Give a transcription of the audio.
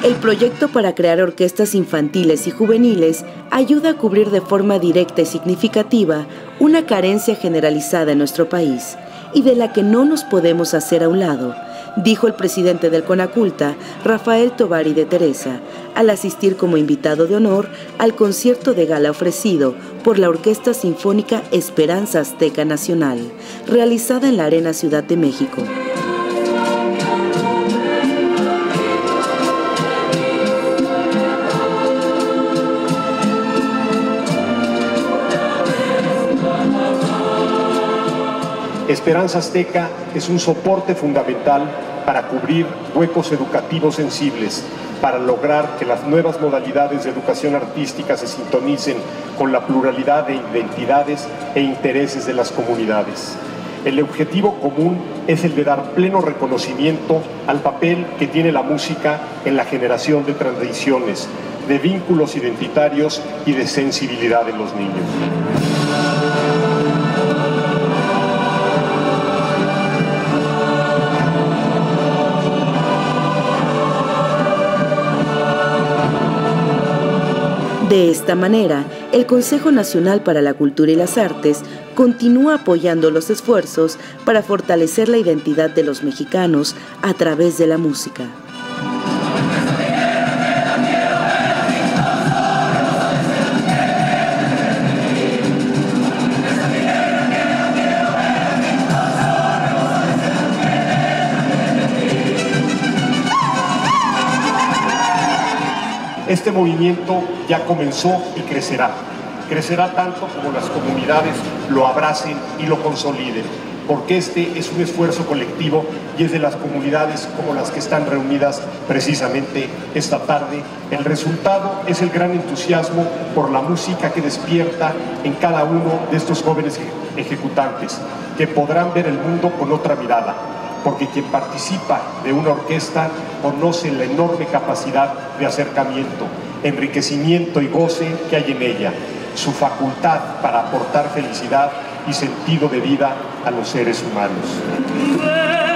El proyecto para crear orquestas infantiles y juveniles ayuda a cubrir de forma directa y significativa una carencia generalizada en nuestro país y de la que no nos podemos hacer a un lado, dijo el presidente del CONACULTA, Rafael Tovari de Teresa, al asistir como invitado de honor al concierto de gala ofrecido por la Orquesta Sinfónica Esperanza Azteca Nacional, realizada en la Arena Ciudad de México. Esperanza Azteca es un soporte fundamental para cubrir huecos educativos sensibles, para lograr que las nuevas modalidades de educación artística se sintonicen con la pluralidad de identidades e intereses de las comunidades. El objetivo común es el de dar pleno reconocimiento al papel que tiene la música en la generación de tradiciones, de vínculos identitarios y de sensibilidad en los niños. De esta manera, el Consejo Nacional para la Cultura y las Artes continúa apoyando los esfuerzos para fortalecer la identidad de los mexicanos a través de la música. Este movimiento ya comenzó y crecerá. Crecerá tanto como las comunidades lo abracen y lo consoliden, porque este es un esfuerzo colectivo y es de las comunidades como las que están reunidas precisamente esta tarde. El resultado es el gran entusiasmo por la música que despierta en cada uno de estos jóvenes ejecutantes, que podrán ver el mundo con otra mirada, porque quien participa de una orquesta conoce la enorme capacidad de acercamiento, enriquecimiento y goce que hay en ella, su facultad para aportar felicidad y sentido de vida a los seres humanos.